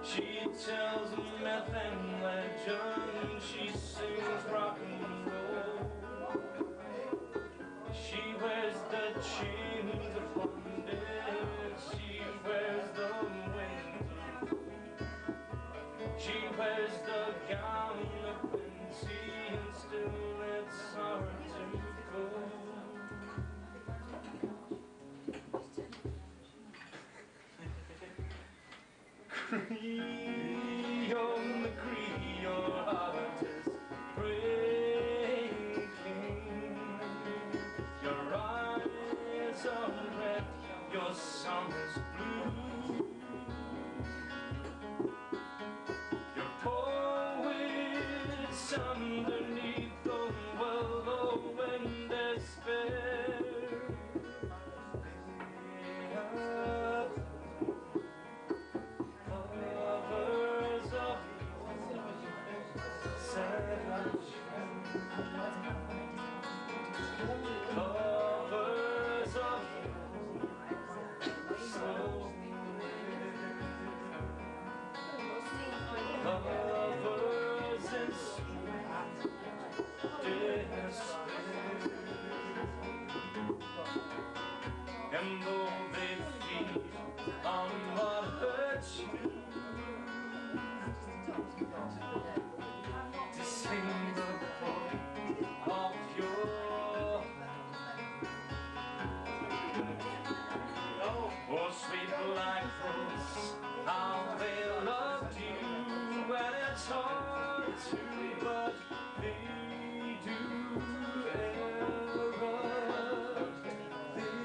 She tells myth and legend, she sings rock and roll. She wears the chains of bondage, she wears the winter. She wears the gown of plenty, and still it's hard to go. Creole, the Creole heart is breaking. Your eyes are red, your song is blue. Your poet's underneath the willow and despair. Covers of sadness, covers of soul, covers in despair. And though they feed on what hurts you, to sing the poem of your oh, sweet black folks, how they loved you, and it's hard to, but they do ever, they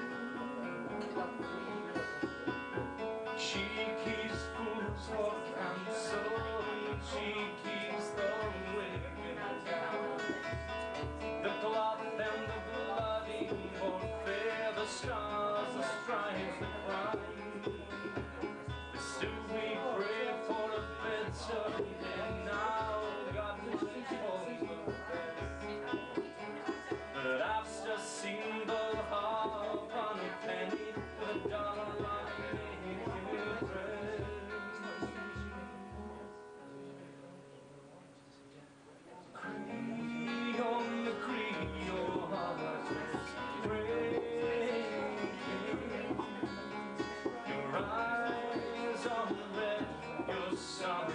do. She keeps fools for counsel, she keeps the wicked down. The cloth and the bloody warfare, the stars, the stripes, the crime. Still we pray for a better day now, God will hold the best. But I've just seen the half on a penny, the dollar line bread. Creole, the Creole heart is breaking. Your eyes are red, your song